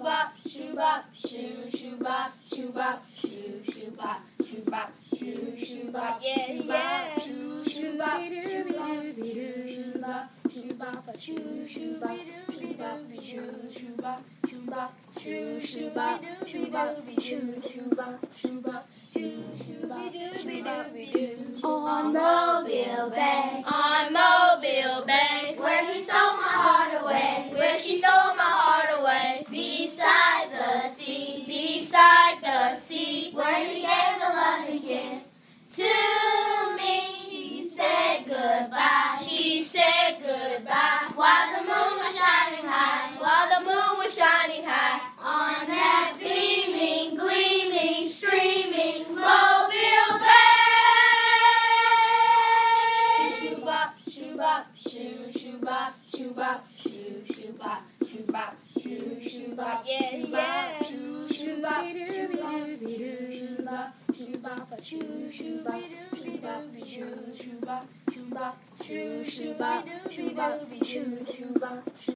bop, shoo bop, shoo shoo bop, shoo bop, shoo shoo bop, shoo bop, shoo shoo bop, yeah yeah, shoo shoo bop, shoo bop, shoo bop, shoo shoo bop, shoo bop, shoo shoo bop, shoo bop, shoo shoo bop, shoo bop, shoo shoo bop, shoo bop, shoo shoo bop, shoo bop. On Mobile Bay, On Mobile Bay, where he stole my heart away, where she stole my heart away, beside the sea, beside the sea, where he gave a loving kiss to me. He said goodbye, she said goodbye, while the moon was shining high, while the moon was shining high, on that gleaming, gleaming, streaming Mobile Bay. shoo bop, shoo bop, shoo shoo bop, shoo bop, shoo shoo bop, shoo bop, shoo shoo bop, yeah yeah, shoo shoo bop, shoo bop, shoo bop, shoo shoo bop, shoo bop, shoo shoo bop, shoo bop, shoo shoo bop, shoo bop, shoo shoo bop, shoo bop.